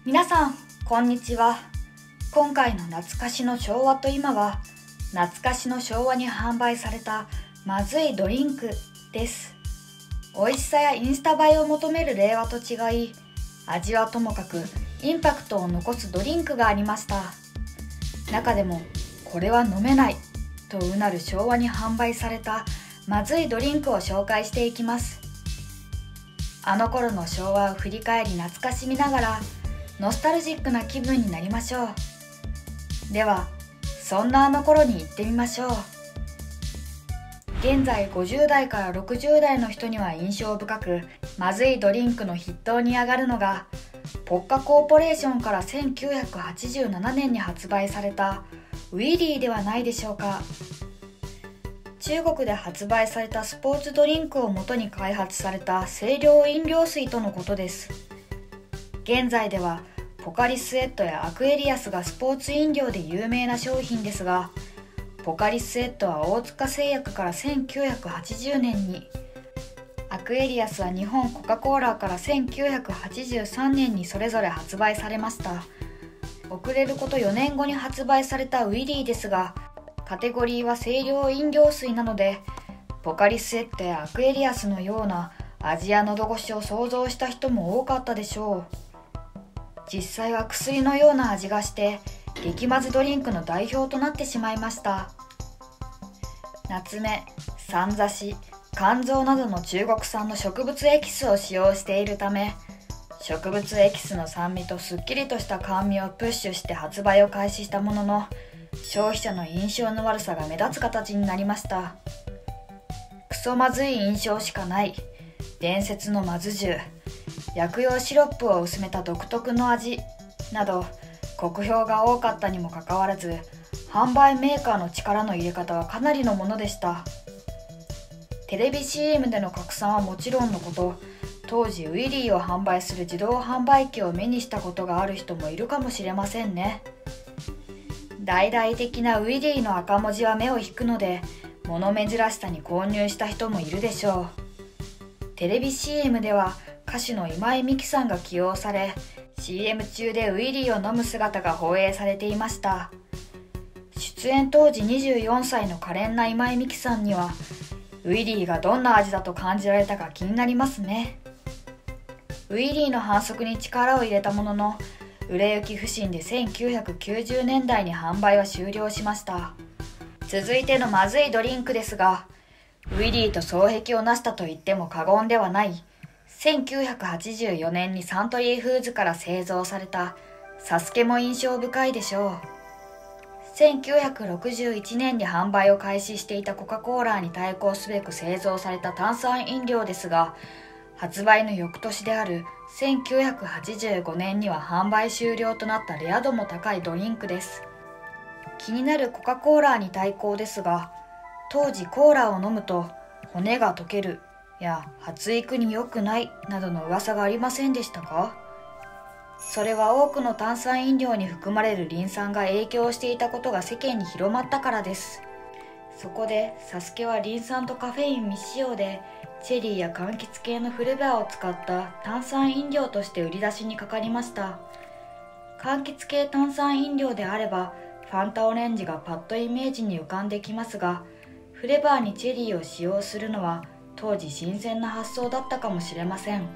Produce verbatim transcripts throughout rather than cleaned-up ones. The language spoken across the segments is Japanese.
皆さん、こんにちは。今回の懐かしの昭和と今は、懐かしの昭和に販売されたまずいドリンクです。美味しさやインスタ映えを求める令和と違い、味はともかくインパクトを残すドリンクがありました。中でも、これは飲めないとうなる昭和に販売されたまずいドリンクを紹介していきます。あの頃の昭和を振り返り懐かしみながら、ノスタルジックな気分になりましょう。では、そんなあの頃に行ってみましょう。現在ごじゅう代からろくじゅう代の人には印象深く、まずいドリンクの筆頭に上がるのが、ポッカコーポレーションからせんきゅうひゃくはちじゅうななねんに発売されたウィリーではないでしょうか。中国で発売されたスポーツドリンクを元に開発された清涼飲料水とのことです。現在ではポカリスエットやアクエリアスがスポーツ飲料で有名な商品ですが、ポカリスエットは大塚製薬からせんきゅうひゃくはちじゅうねんに、アクエリアスは日本コカ・コーラからせんきゅうひゃくはちじゅうさんねんにそれぞれ発売されました。遅れることよねんごに発売されたウィリーですが、カテゴリーは清涼飲料水なので、ポカリスエットやアクエリアスのような味や喉越しを想像した人も多かったでしょう。実際は薬のような味がして激まずドリンクの代表となってしまいました。夏目、さんざし、甘草などの中国産の植物エキスを使用しているため、植物エキスの酸味とすっきりとした甘味をプッシュして発売を開始したものの、消費者の印象の悪さが目立つ形になりました。クソまずい印象しかない、伝説のまずじゅう、薬用シロップを薄めた独特の味など酷評が多かったにもかかわらず、販売メーカーの力の入れ方はかなりのものでした。テレビ シーエム での拡散はもちろんのこと、当時ウィリーを販売する自動販売機を目にしたことがある人もいるかもしれませんね。大々的なウィリーの赤文字は目を引くので、物珍しさに購入した人もいるでしょう。テレビ シーエム では歌手の今井美樹さんが起用され、 シーエム 中でウィリーを飲む姿が放映されていました。出演当時にじゅうよんさいの可憐な今井美樹さんには、ウィリーがどんな味だと感じられたか気になりますね。ウィリーの販促に力を入れたものの、売れ行き不振でせんきゅうひゃくきゅうじゅうねんだいに販売は終了しました。続いてのまずいドリンクですが、ウィリーと双璧を成したと言っても過言ではない、せんきゅうひゃくはちじゅうよねんにサントリーフーズから製造されたサスケも印象深いでしょう。せんきゅうひゃくろくじゅういちねんに販売を開始していたコカ・コーラに対抗すべく製造された炭酸飲料ですが、発売の翌年であるせんきゅうひゃくはちじゅうごねんには販売終了となったレア度も高いドリンクです。気になるコカ・コーラに対抗ですが、当時コーラを飲むと骨が溶けるや発育に良くないなどの噂がありませんでしたか？それは多くの炭酸飲料に含まれるリン酸が影響していたことが世間に広まったからです。そこでサスケはリン酸とカフェイン未使用で、チェリーや柑橘系のフレーバーを使った炭酸飲料として売り出しにかかりました。柑橘系炭酸飲料であればファンタオレンジがパッとイメージに浮かんできますが、フレーバーにチェリーを使用するのは当時新鮮な発想だったかもしれません。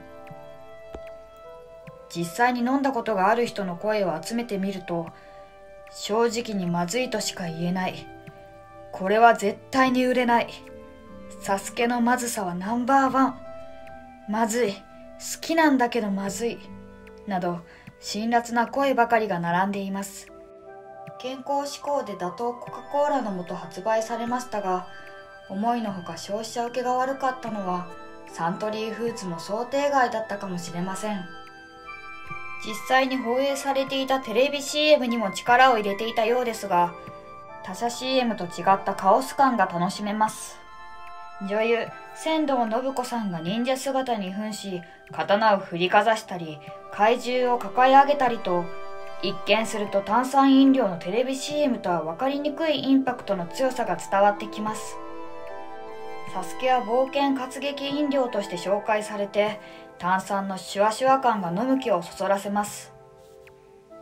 実際に飲んだことがある人の声を集めてみると、正直にまずいとしか言えない、これは絶対に売れない、サスケのまずさはナンバーワン、まずい、好きなんだけどまずいなど辛辣な声ばかりが並んでいます。健康志向で打倒コカ・コーラのもと発売されましたが、思いのほか消費者受けが悪かったのはサントリーフーズも想定外だったかもしれません。実際に放映されていたテレビ シーエム にも力を入れていたようですが、他社 シーエム と違ったカオス感が楽しめます。女優仙道信子さんが忍者姿に扮し、刀を振りかざしたり怪獣を抱え上げたりと、一見すると炭酸飲料のテレビ シーエム とは分かりにくいインパクトの強さが伝わってきます。サスケは冒険活劇飲料として紹介されて、炭酸のシュワシュワ感が飲む気をそそらせます。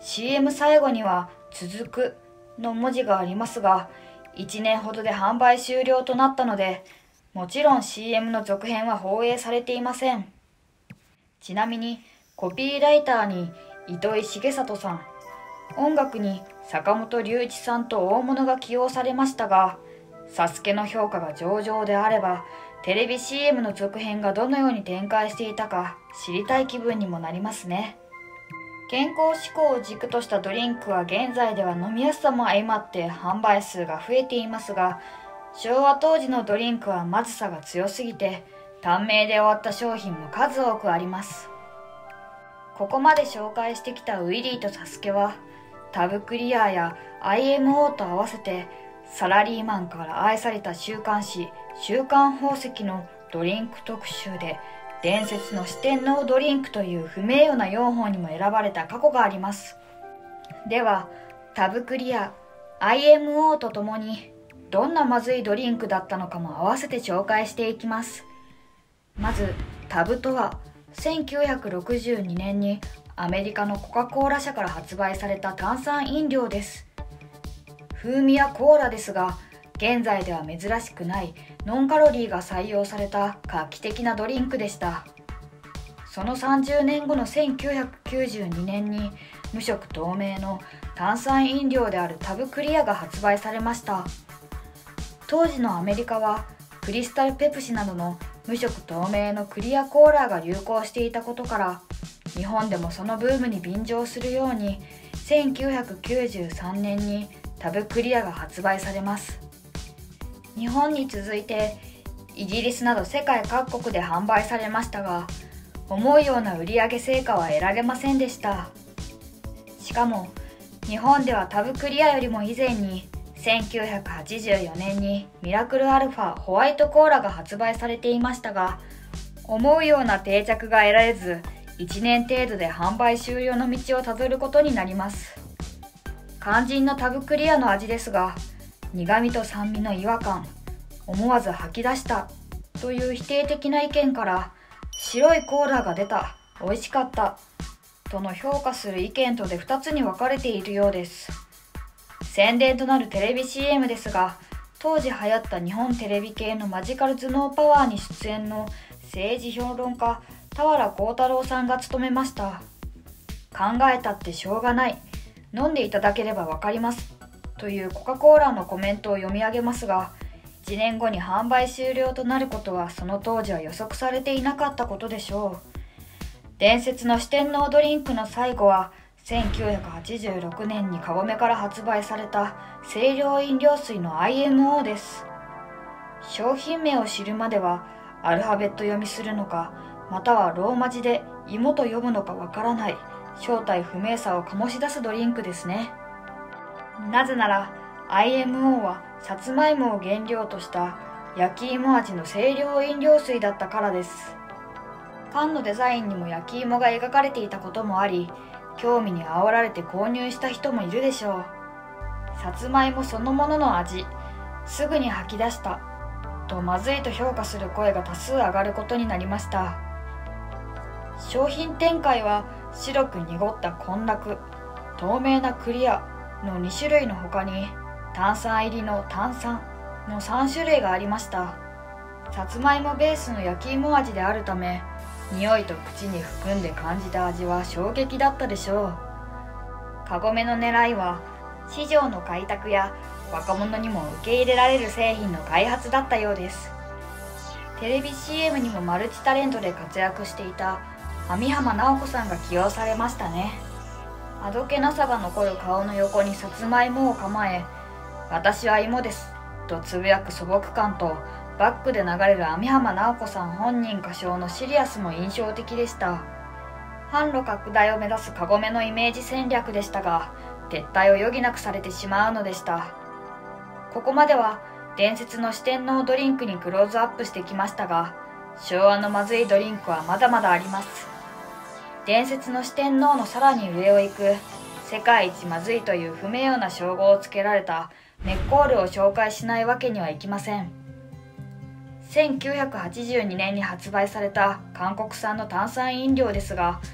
シーエム 最後には続くの文字がありますが、いちねんほどで販売終了となったので、もちろん シーエム の続編は放映されていません。ちなみにコピーライターに糸井重里さん、音楽に坂本龍一さんと大物が起用されましたが、サスケの評価が上々であれば、テレビ シーエム の続編がどのように展開していたか知りたい気分にもなりますね。健康志向を軸としたドリンクは現在では飲みやすさも相まって販売数が増えていますが、昭和当時のドリンクはまずさが強すぎて、短命で終わった商品も数多くあります。ここまで紹介してきたウィリーとサスケは、タブクリアや アイエムオー と合わせて、サラリーマンから愛された週刊誌週刊宝石のドリンク特集で、伝説の四天王ドリンクという不名誉なよんほんにも選ばれた過去があります。では、タブクリア、アイエムオー とともにどんなまずいドリンクだったのかも合わせて紹介していきます。まず、タブとはせんきゅうひゃくろくじゅうにねんにアメリカのコカ・コーラ社から発売された炭酸飲料です。風味はコーラですが、現在では珍しくないノンカロリーが採用された画期的なドリンクでした。そのさんじゅうねんごのせんきゅうひゃくきゅうじゅうにねんに無色透明の炭酸飲料であるタブクリアが発売されました。当時のアメリカはクリスタルペプシなどの無色透明のクリアコーラが流行していたことから、日本でもそのブームに便乗するようにせんきゅうひゃくきゅうじゅうさんねんにタブクリアが発売されます。日本に続いてイギリスなど世界各国で販売されましたが、思うような売上成果は得られませんでした。しかも日本ではタブクリアよりも以前にせんきゅうひゃくはちじゅうよねんにミラクルアルファホワイトコーラが発売されていましたが、思うような定着が得られず、いちねん程度で販売終了の道をたどることになります。肝心のタブクリアの味ですが、苦味と酸味の違和感、思わず吐き出したという否定的な意見から、白いコーラが出た、美味しかったとの評価する意見とでふたつに分かれているようです。宣伝となるテレビ シーエム ですが、当時流行った日本テレビ系のマジカル頭脳パワーに出演の政治評論家田原幸太郎さんが務めました。考えたってしょうがない、飲んでいただければわかりますというコカ・コーラのコメントを読み上げますが、いちねんごに販売終了となることはその当時は予測されていなかったことでしょう。伝説の四天王ドリンクの最後はせんきゅうひゃくはちじゅうろくねんにカゴメから発売された清涼飲料水の アイエムオー です。商品名を知るまではアルファベット読みするのか、またはローマ字で芋と読むのかわからない正体不明さを醸し出すドリンクですね。なぜなら アイエムオー はさつまいもを原料とした焼き芋味の清涼飲料水だったからです。缶のデザインにも焼き芋が描かれていたこともあり、興味に煽られて購入した人もいるでしょう。さつまいもそのものの味、すぐに吐き出したとまずいと評価する声が多数上がることになりました。商品展開は白く濁った混濁、透明なクリアのに種類の他に、炭酸入りの炭酸のさん種類がありました。さつまいもベースの焼き芋味であるため、匂いと口に含んで感じた味は衝撃だったでしょう。カゴメの狙いは市場の開拓や若者にも受け入れられる製品の開発だったようです。テレビ シーエム にもマルチタレントで活躍していた網浜直子さんが起用されましたね。あどけなさが残る顔の横にさつまいもを構え、私は芋ですとつぶやく素朴感と、バックで流れる網浜直子さん本人歌唱のシリアスも印象的でした。販路拡大を目指すカゴメのイメージ戦略でしたが、撤退を余儀なくされてしまうのでした。ここまでは伝説の四天王ドリンクにクローズアップしてきましたが、昭和のまずいドリンクはまだまだあります。伝説の四天王のさらに上を行く、世界一まずいという不名誉な称号をつけられたメッコールを紹介しないわけにはいきません。せんきゅうひゃくはちじゅうにねんに発売された韓国産の炭酸飲料ですが、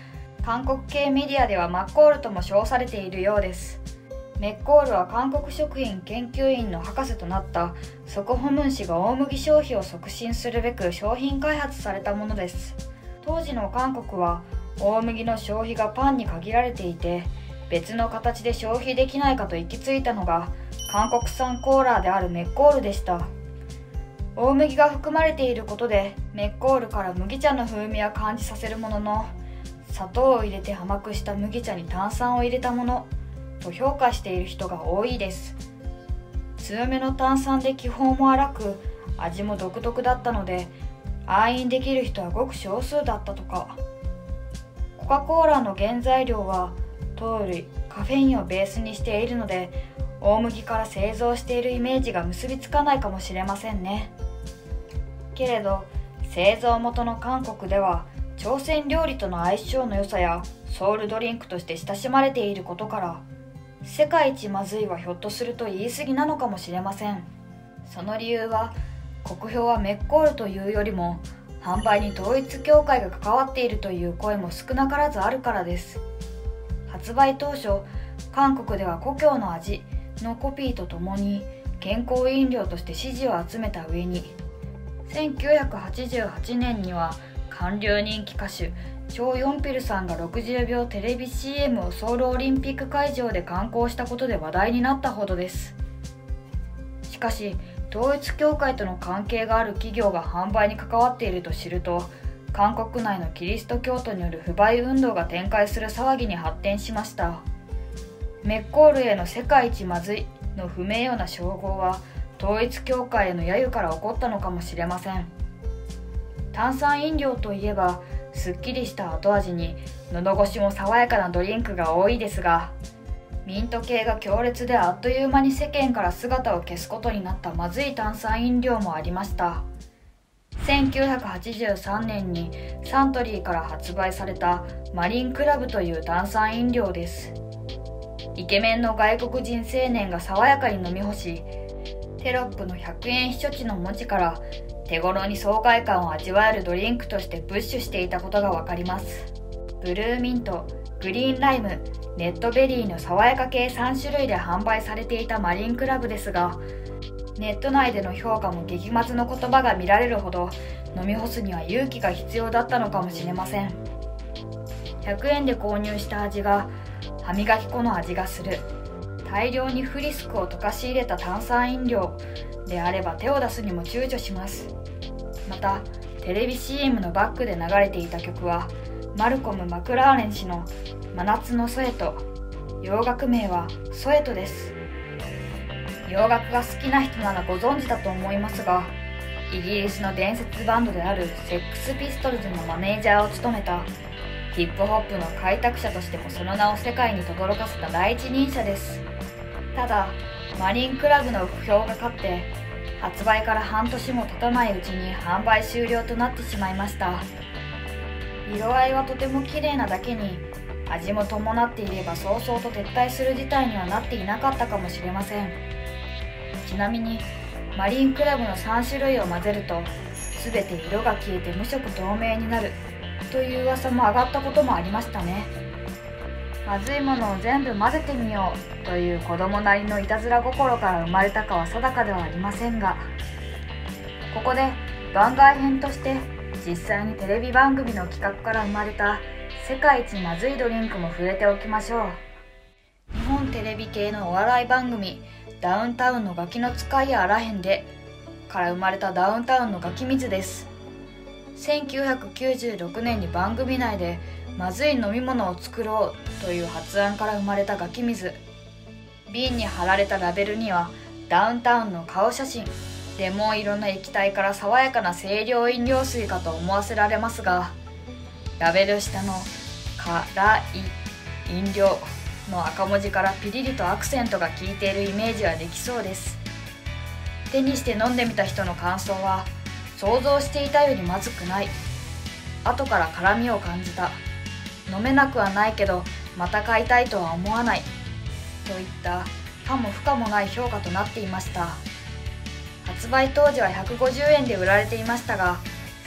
韓国系メディアではマッコールとも称されているようです。メッコールは韓国食品研究院の博士となったソク・ホムン氏が大麦消費を促進するべく商品開発されたものです。当時の韓国は大麦の消費がパンに限られていて、別の形で消費できないかと行き着いたのが韓国産コーラであるメッコールでした。大麦が含まれていることでメッコールから麦茶の風味は感じさせるものの、砂糖を入れて甘くした麦茶に炭酸を入れたものと評価している人が多いです。強めの炭酸で気泡も荒く味も独特だったので、愛飲できる人はごく少数だったとか。コカ・コーラの原材料は糖類、カフェインをベースにしているので、大麦から製造しているイメージが結びつかないかもしれませんね。けれど製造元の韓国では朝鮮料理との相性の良さやソウルドリンクとして親しまれていることから、世界一まずいはひょっとすると言い過ぎなのかもしれません。その理由は、国評はメッコールというよりも販売に統一教会が関わっているという声も少なからずあるからです。発売当初、韓国では故郷の味のコピーとともに健康飲料として支持を集めた上に、せんきゅうひゃくはちじゅうはちねんには韓流人気歌手チョ・ヨンピルさんがろくじゅうびょうテレビ シーエム をソウルオリンピック会場で刊行したことで話題になったほどです。しかし統一教会との関係がある企業が販売に関わっていると知ると、韓国内のキリスト教徒による不買運動が展開する騒ぎに発展しました。メッコールへの世界一まずいの不名誉な称号は統一教会への揶揄から起こったのかもしれません。炭酸飲料といえばすっきりした後味に喉越しも爽やかなドリンクが多いですが、ミント系が強烈であっという間に世間から姿を消すことになったまずい炭酸飲料もありました。せんきゅうひゃくはちじゅうさんねんにサントリーから発売されたマリンクラブという炭酸飲料です。イケメンの外国人青年が爽やかに飲み干し、テロップのひゃくえん避暑地の文字から手頃に爽快感を味わえるドリンクとしてプッシュしていたことがわかります。ブルーミント、グリーンライム、レッドベリーの爽やか系さんしゅるいで販売されていたマリンクラブですが、ネット内での評価も激まずの言葉が見られるほど飲み干すには勇気が必要だったのかもしれません。ひゃくえんで購入した味が歯磨き粉の味がする、大量にフリスクを溶かし入れた炭酸飲料であれば手を出すにも躊躇します。またテレビ シーエム のバックで流れていた曲はマルコム・マクラーレン氏の真夏のソエト、洋楽名はソエトです。洋楽が好きな人ならご存知だと思いますが、イギリスの伝説バンドであるセックスピストルズのマネージャーを務めた、ヒップホップの開拓者としてもその名を世界に轟かせた第一人者です。ただマリンクラブの不評が勝って発売から半年も経たないうちに販売終了となってしまいました。色合いはとても綺麗なだけに、味も伴っていれば早々と撤退する事態にはなっていなかったかもしれません。ちなみにマリンクラブのさんしゅるいを混ぜると全て色が消えて無色透明になるという噂も上がったこともありましたね。まずいものを全部混ぜてみようという子供なりのいたずら心から生まれたかは定かではありませんが、ここで番外編として実際にテレビ番組の企画から生まれた世界一まずいドリンクも触れておきましょう。日本テレビ系のお笑い番組ダウンタウンのガキの使いやあらへんでから生まれたダウンタウンのガキ水です。せんきゅうひゃくきゅうじゅうろくねんに番組内でまずい飲み物を作ろうという発案から生まれたガキ水。瓶に貼られたラベルにはダウンタウンの顔写真、レモン色の液体から爽やかな清涼飲料水かと思わせられますが、ラベル下の辛い飲料の赤文字からピリリとアクセントが効いているイメージはできそうです。手にして飲んでみた人の感想は、想像していたよりまずくない、後から辛みを感じた、飲めなくはないけどまた買いたいとは思わないといった可も不可もない評価となっていました。発売当時はひゃくごじゅうえんで売られていましたが、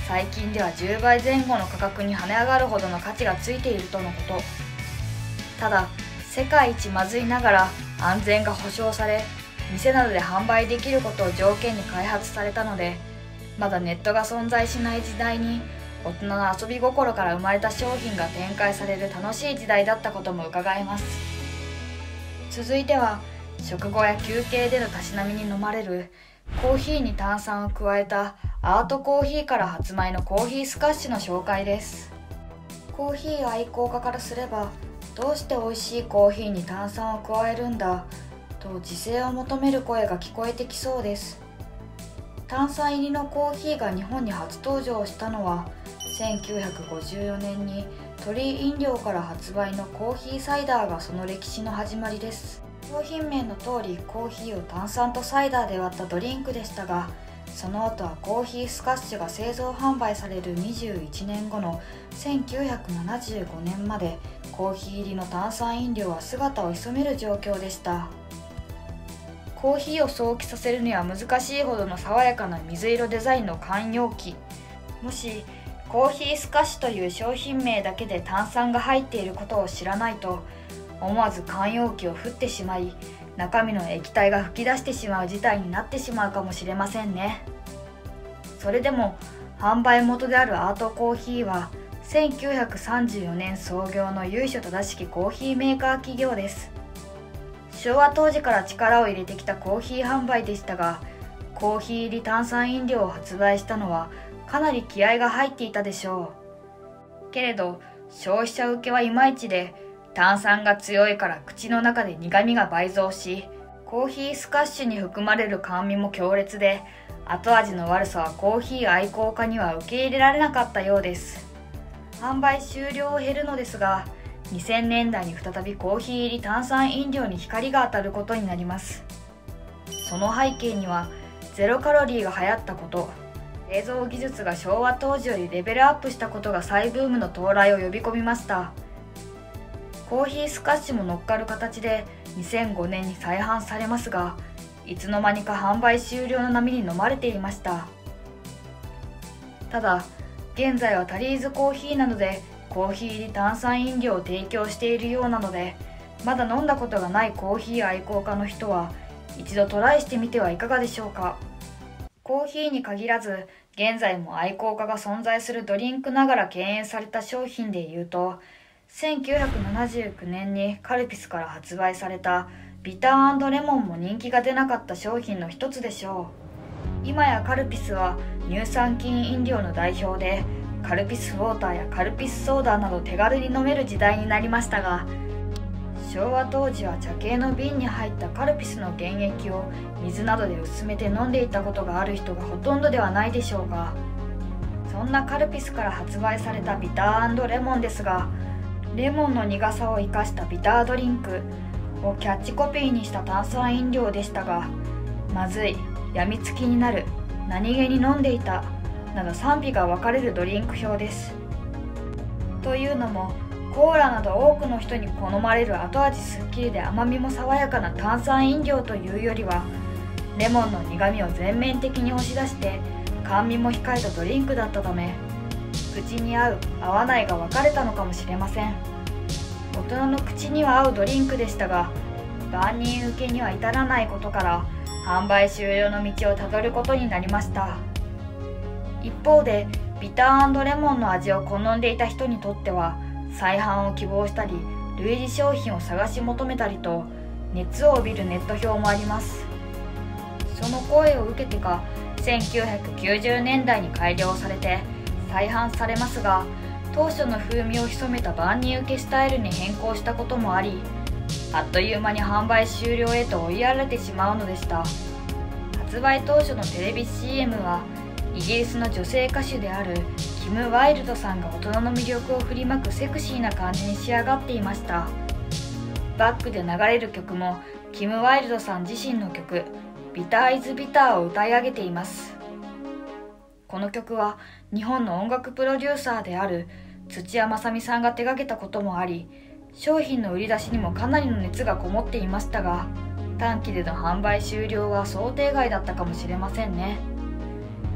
最近ではじゅうばいぜん後の価格に跳ね上がるほどの価値がついているとのこと。ただ、世界一まずいながら安全が保証され、店などで販売できることを条件に開発されたので、まだネットが存在しない時代に大人の遊び心から生まれた商品が展開される楽しい時代だったことも伺えます。続いては、食後や休憩でのたしなみに飲まれるコーヒーに炭酸を加えたアートコーヒーから発売のコーヒースカッシュの紹介です。コーヒー愛好家からすれば、どうして美味しいコーヒーに炭酸を加えるんだと自制を求める声が聞こえてきそうです。炭酸入りのコーヒーが日本に初登場したのはせんきゅうひゃくごじゅうよねんに鳥居飲料から発売のコーヒーサイダーがその歴史の始まりです。商品名の通りコーヒーを炭酸とサイダーで割ったドリンクでしたが、その後はコーヒースカッシュが製造販売されるにじゅういちねんごのせんきゅうひゃくななじゅうごねんまでコーヒー入りの炭酸飲料は姿を潜める状況でした。コーヒーを想起させるには難しいほどの爽やかな水色デザインの缶容器。もしコーヒースカッシュという商品名だけで炭酸が入っていることを知らないと、思わず缶容器を振ってしまい、中身の液体が噴き出してしまう事態になってしまうかもしれませんね。それでも販売元であるアートコーヒーはせんきゅうひゃくさんじゅうよねん創業の由緒正しきコーヒーメーカー企業です。昭和当時から力を入れてきたコーヒー販売でしたが、コーヒー入り炭酸飲料を発売したのはかなり気合が入っていたでしょう。けれど消費者受けはいまいちで、炭酸が強いから口の中で苦みが倍増し、コーヒースカッシュに含まれる甘味も強烈で、後味の悪さはコーヒー愛好家には受け入れられなかったようです。販売終了を経るのですが、にせんねんだいに再びコーヒー入り炭酸飲料に光が当たることになります。その背景にはゼロカロリーが流行ったこと、製造技術が昭和当時よりレベルアップしたことが再ブームの到来を呼び込みました。コーヒースカッシュも乗っかる形でにせんごねんに再販されますが、いつの間にか販売終了の波に飲まれていました。ただ、現在はタリーズコーヒーなどでコーヒー入り炭酸飲料を提供しているようなので、まだ飲んだことがないコーヒー愛好家の人は一度トライしてみてはいかがでしょうか。コーヒーに限らず、現在も愛好家が存在するドリンクながら敬遠された商品でいうと、せんきゅうひゃくななじゅうきゅうねんにカルピスから発売されたビター&レモンも人気が出なかった商品の一つでしょう。今やカルピスは乳酸菌飲料の代表で、カルピスウォーターやカルピスソーダなど手軽に飲める時代になりましたが、昭和当時は茶系の瓶に入ったカルピスの原液を水などで薄めて飲んでいたことがある人がほとんどではないでしょうか。そんなカルピスから発売されたビター&レモンですが、レモンの苦さを生かしたビタードリンクをキャッチコピーにした炭酸飲料でしたが、まずい、やみつきになる、何気に飲んでいたなど賛否が分かれるドリンク表です。というのも、コーラなど多くの人に好まれる後味すっきりで甘みも爽やかな炭酸飲料というよりは、レモンの苦みを全面的に押し出して甘味も控えたドリンクだったため、口に合う合わないが分かれたのかもしれません。大人の口には合うドリンクでしたが、万人受けには至らないことから販売終了の道をたどることになりました。一方でビター&レモンの味を好んでいた人にとっては、再販を希望したり類似商品を探し求めたりと熱を帯びるネット表もあります。その声を受けてかせんきゅうひゃくきゅうじゅうねんだいに改良されて再販されますが、当初の風味を潜めた万人受けスタイルに変更したこともあり、あっという間に販売終了へと追いやられてしまうのでした。発売当初のテレビ シーエム はイギリスの女性歌手であるキム・ワイルドさんが大人の魅力を振りまくセクシーな感じに仕上がっていました。バックで流れる曲もキム・ワイルドさん自身の曲「ビター・イズ・ビター」を歌い上げています。この曲は日本の音楽プロデューサーである土屋正美さんが手掛けたこともあり、商品の売り出しにもかなりの熱がこもっていましたが、短期での販売終了は想定外だったかもしれませんね。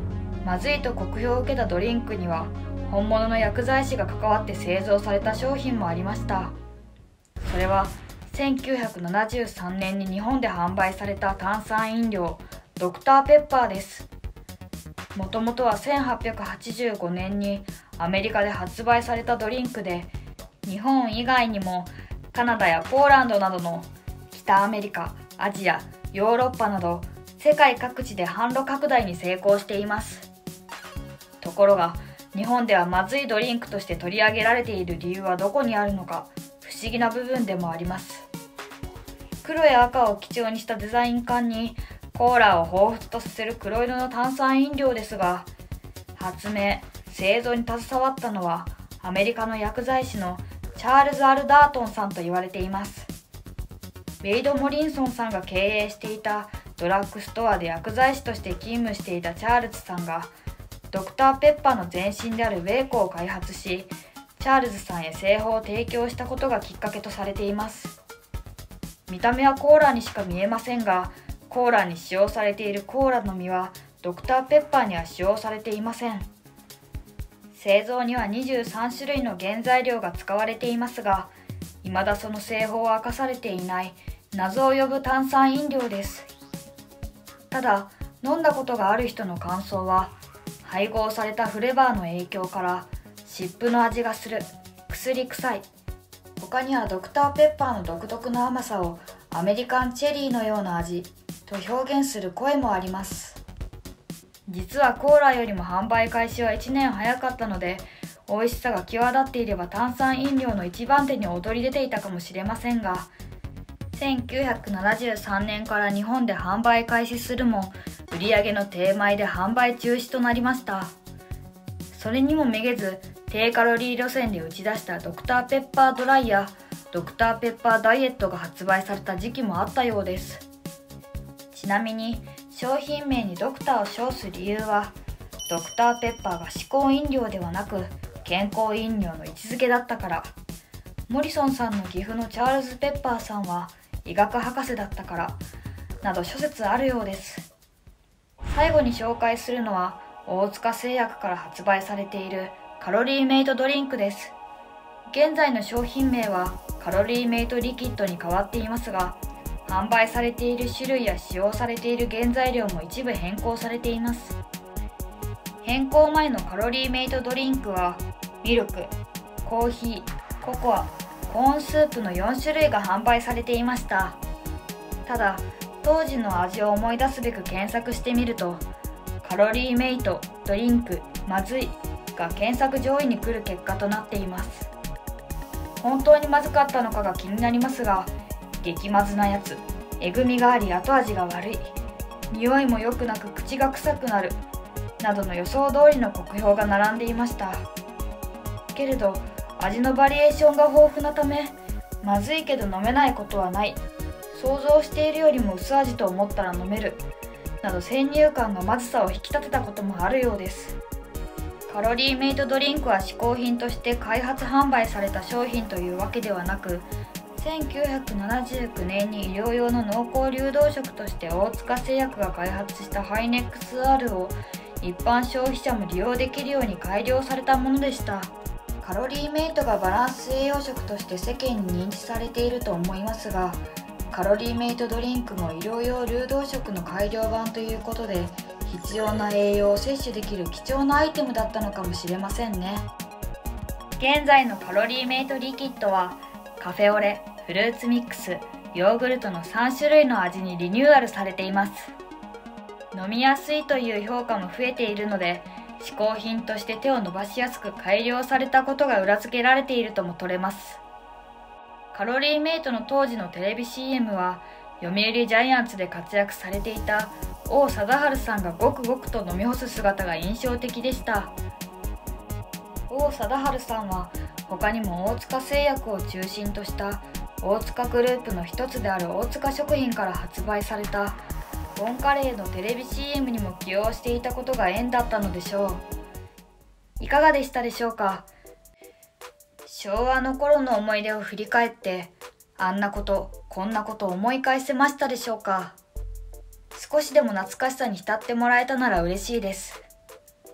まずいと酷評を受けたドリンクには本物の薬剤師が関わって製造された商品もありました。それはせんきゅうひゃくななじゅうさんねんに日本で販売された炭酸飲料ドクターペッパーです。もともとはせんはっぴゃくはちじゅうごねんにアメリカで発売されたドリンクで、日本以外にもカナダやポーランドなどの北アメリカ、アジア、ヨーロッパなど世界各地で販路拡大に成功しています。ところが日本ではまずいドリンクとして取り上げられている理由はどこにあるのか不思議な部分でもあります。黒や赤を基調にしたデザイン缶にコーラを彷彿とさせる黒色の炭酸飲料ですが、発明・製造に携わったのはアメリカの薬剤師のチャールズ・アルダートンさんと言われています。ウェイド・モリンソンさんが経営していたドラッグストアで薬剤師として勤務していたチャールズさんがドクターペッパーの前身であるウェイコを開発し、チャールズさんへ製法を提供したことがきっかけとされています。見た目はコーラにしか見えませんが、コーラに使用されているコーラの実はドクターペッパーには使用されていません。製造にはにじゅうさんしゅるいの原材料が使われていますが、未だその製法は明かされていない謎を呼ぶ炭酸飲料です。ただ、飲んだことがある人の感想は、配合されたフレーバーの影響から湿布の味がする、薬臭い、他にはドクターペッパーの独特の甘さをアメリカンチェリーのような味と表現する声もあります。実はコーラよりも販売開始はいちねん早かったので、美味しさが際立っていれば炭酸飲料の一番手に躍り出ていたかもしれませんが、せんきゅうひゃくななじゅうさんねんから日本で販売開始するも、売上の低迷で販売中止となりました。それにもめげず、低カロリー路線で打ち出したドクターペッパードライやドクターペッパーダイエットが発売された時期もあったようです。ちなみに商品名にドクターを称す理由は、ドクターペッパーが嗜好飲料ではなく健康飲料の位置づけだったから、モリソンさんの義父のチャールズ・ペッパーさんは医学博士だったからなど諸説あるようです。最後に紹介するのは大塚製薬から発売されているカロリーメイトドリンクです。現在の商品名はカロリーメイトリキッドに変わっていますが、販売されている種類や使用されている原材料も一部変更されています。変更前のカロリーメイトドリンクはミルク、コーヒー、ココア、コーンスープのよんしゅるいが販売されていました。ただ、当時の味を思い出すべく検索してみると、カロリーメイト、ドリンク、まずいが検索上位に来る結果となっています。本当にまずかったのかが気になりますが、激まずなやつ、えぐみがあり後味が悪い、匂いも良くなく口が臭くなる、などの予想通りの酷評が並んでいました。けれど、味のバリエーションが豊富なため、まずいけど飲めないことはない、想像しているよりも薄味と思ったら飲める、など先入観がまずさを引き立てたこともあるようです。カロリーメイトドリンクは嗜好品として開発販売された商品というわけではなく、せんきゅうひゃくななじゅうきゅうねんに医療用の濃厚流動食として大塚製薬が開発したハイネックス R を一般消費者も利用できるように改良されたものでした。カロリーメイトがバランス栄養食として世間に認知されていると思いますが、カロリーメイトドリンクも医療用流動食の改良版ということで、必要な栄養を摂取できる貴重なアイテムだったのかもしれませんね。現在のカロリーメイトリキッドはカフェオレ、フルーツミックス、ヨーグルトのさんしゅるいの味にリニューアルされています。飲みやすいという評価も増えているので、嗜好品として手を伸ばしやすく改良されたことが裏付けられているとも取れます。カロリーメイトの当時のテレビ シーエム は、読売ジャイアンツで活躍されていた王貞治さんがごくごくと飲み干す姿が印象的でした。王貞治さんは他にも大塚製薬を中心とした大塚グループの一つである大塚食品から発売されたボンカレーのテレビ シーエム にも起用していたことが縁だったのでしょう。いかがでしたでしょうか。昭和の頃の思い出を振り返って、あんなこと、こんなこと思い返せましたでしょうか。少しでも懐かしさに浸ってもらえたなら嬉しいです。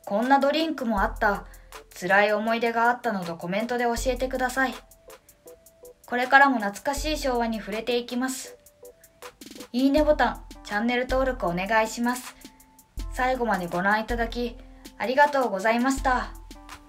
こんなドリンクもあった、辛い思い出があったのとコメントで教えてください。これからも懐かしい昭和に触れていきます。いいねボタン、チャンネル登録お願いします。最後までご覧いただきありがとうございました。